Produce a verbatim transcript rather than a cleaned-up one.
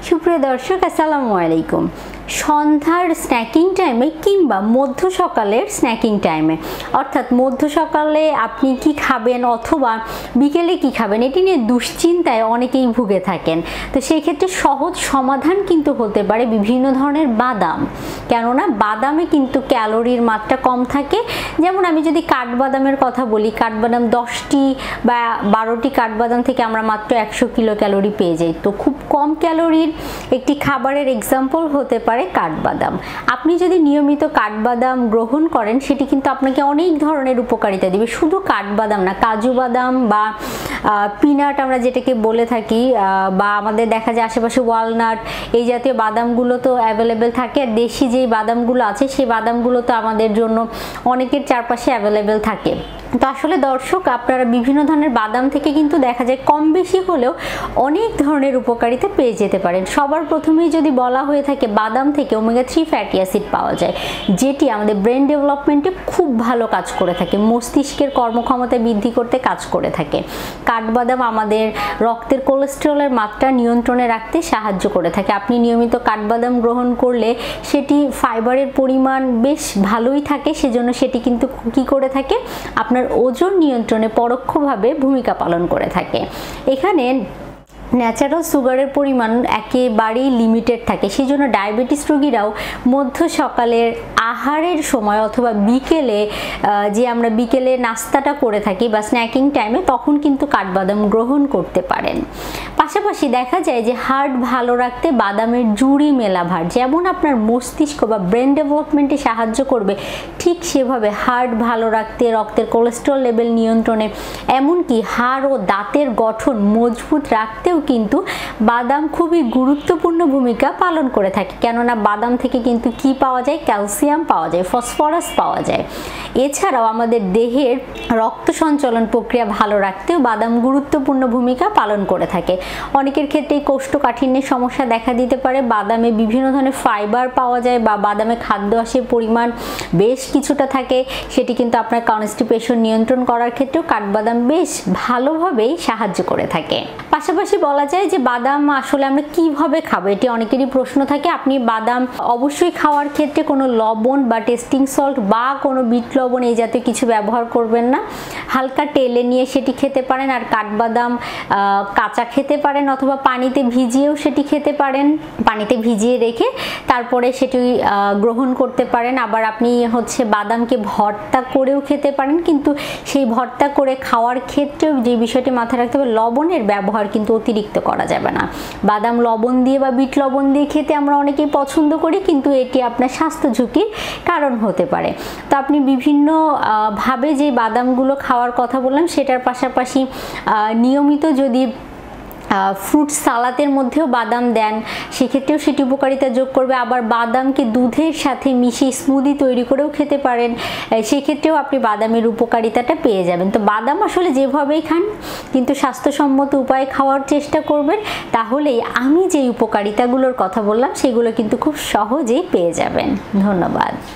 সুপ্রিয় দর্শক আসসালামু আলাইকুম। সন্ধ্যার স্ন্যাকিং টাইমে কিংবা মধ্য সকালের স্ন্যাকিং টাইমে অর্থাৎ মধ্য সকালে আপনি কি খাবেন অথবা বিকেলে কি খাবেন এটি নিয়ে দুশ্চিন্তায় অনেকেই ভুগে থাকেন। তো সেই ক্ষেত্রে সহজ সমাধান কিন্তু হতে পারে বিভিন্ন ধরনের বাদাম, কেননা বাদামে কিন্তু ক্যালোরির মাত্রা কম থাকে। যেমন আমি যদি কাঠবাদামের কথা বলি, কাঠবাদাম দশটি বা বারোটি কাঠবাদাম থেকে আমরা মাত্র একশো কিলো ক্যালোরি পেয়ে যাই। তো খুব কম ক্যালোরির একটি খাবারের এক্সাম্পল হতে পারে কাঠবাদাম। আপনি যদি নিয়মিত কাঠবাদাম গ্রহণ করেন সেটি কিন্তু আপনাকে অনেক ধরনের উপকারিতা দিবে। শুধু কাঠবাদাম না, কাজু বাদাম বা পিনাট আমরা যেটাকে বলে থাকি, বা আমাদের দেখা যায় আশেপাশে ওয়ালনাট, এই জাতীয় বাদামগুলো তো অ্যাভেলেবেল থাকে। আর দেশি যেই বাদামগুলো আছে সেই বাদামগুলো তো আমাদের জন্য অনেকের চারপাশে অ্যাভেলেবেল থাকে। তো আসলে দর্শক, আপনারা বিভিন্ন ধরনের বাদাম থেকে কিন্তু দেখা যায় কম বেশি হলেও অনেক ধরনের উপকারিতা পেয়ে যেতে পারেন। সবার প্রথমেই যদি বলা হয়ে থাকে, বাদাম থেকে ওমেগা থ্রি ফ্যাটি অ্যাসিড পাওয়া যায়, যেটি আমাদের ব্রেন ডেভেলপমেন্টে খুব ভালো কাজ করে থাকে, মস্তিষ্কের কর্মক্ষমতা বৃদ্ধি করতে কাজ করে থাকে। কাঠবাদাম আমাদের রক্তের কোলেস্টেরলের মাত্রা নিয়ন্ত্রণে রাখতে সাহায্য করে থাকে। আপনি নিয়মিত কাঠবাদাম গ্রহণ করলে সেটি ফাইবারের পরিমাণ বেশ ভালোই থাকে, সেজন্য সেটি কিন্তু কী করে থাকে, আপনার ওজন নিয়ন্ত্রণে পরোক্ষভাবে ভূমিকা পালন করে থাকে। এখানে ন্যাচারাল সুগারের পরিমাণ একেবারেই লিমিটেড থাকে, সেই জন্য ডায়াবেটিস রোগীরাও মধ্য সকালের আহারের সময় অথবা বিকেলে যে আমরা বিকেলে নাস্তাটা করে থাকি বা স্ন্যাকিং টাইমে, তখন কিন্তু কাঠবাদাম গ্রহণ করতে পারেন। পাশাপাশি দেখা যায় যে হার্ট ভালো রাখতে বাদামের জুড়ি মেলাভার যেমন আপনার মস্তিষ্ক বা ব্রেন ডেভেলপমেন্টে সাহায্য করবে, ঠিক সেভাবে হার্ট ভালো রাখতে, রক্তের কোলেস্টেরল লেভেল নিয়ন্ত্রণে, এমনকি হাড় ও দাঁতের গঠন মজবুত রাখতেও কিন্তু বাদাম খুবই গুরুত্বপূর্ণ ভূমিকা পালন করে থাকে। কেননা বাদাম থেকে কিন্তু কি পাওয়া যায়, ক্যালসিয়াম পাওয়া যায়, ফসফরাস পাওয়া যায়। এছাড়াও আমাদের দেহের রক্ত সঞ্চালন প্রক্রিয়া ভালো রাখতেও বাদাম গুরুত্বপূর্ণ ভূমিকা পালন করে থাকে। অনেকের ক্ষেত্রেই কোষ্ঠকাঠিন্যের সমস্যা দেখা দিতে পারে। বাদামে বিভিন্ন ধরনের ফাইবার পাওয়া যায় বা বাদামে খাদ্য আঁশের পরিমাণ বেশ কিছুটা থাকে, সেটি কিন্তু আপনার কনস্টিপেশন নিয়ন্ত্রণ করার ক্ষেত্রেও কাঠবাদাম বেশ ভালোভাবেই সাহায্য করে থাকে। পাশাপাশি বলা যায় যে বাদাম আসলে আমরা কিভাবে খাবো, এটি অনেকেরই প্রশ্ন থাকে। আপনি বাদাম অবশ্যই খাওয়ার ক্ষেত্রে কোনো লবণ বা টেস্টিং সল্ট বা কোনো বিট লবণ এই জাতীয় কিছু ব্যবহার করবেন না। হালকা তেলে নিয়ে সেটি খেতে পারেন। আর কাঠবাদাম কাঁচা খেতে পারেন অথবা পানিতে ভিজিয়েও সেটি খেতে পারেন, পানিতে ভিজিয়ে রেখে তারপরে সেটি গ্রহণ করতে পারেন। আবার আপনি হচ্ছে বাদামকে ভর্তা করেও খেতে পারেন, কিন্তু সেই ভর্তা করে খাওয়ার ক্ষেত্রেও যে বিষয়টি মাথায় রাখতে হবে, লবণের ব্যবহার কিন্তু অতিরিক্ত করা যাবে না। বাদাম লবণ দিয়ে বা বিট লবণ দিয়ে খেতে আমরা অনেকেই পছন্দ করি, কিন্তু এটি আপনার স্বাস্থ্য ঝুঁকির কারণ হতে পারে। তো আপনি বিভিন্ন ভাবে যে বাদামগুলো খাওয়ার কথা বললাম, সেটার পাশাপাশি নিয়মিত যদি ফ্রুট সালাদের মধ্যেও বাদাম দেন, সেক্ষেত্রেও সেটি উপকারিতা যোগ করবে। আবার বাদামকে দুধের সাথে মিশিয়ে স্মুদি তৈরি করেও খেতে পারেন, সেক্ষেত্রেও আপনি বাদামের উপকারিতাটা পেয়ে যাবেন। তো বাদাম আসলে যেভাবেই খান কিন্তু স্বাস্থ্যসম্মত উপায়ে খাওয়ার চেষ্টা করবেন, তাহলেই আমি যে উপকারিতাগুলোর কথা বললাম সেগুলো কিন্তু খুব সহজেই পেয়ে যাবেন। ধন্যবাদ।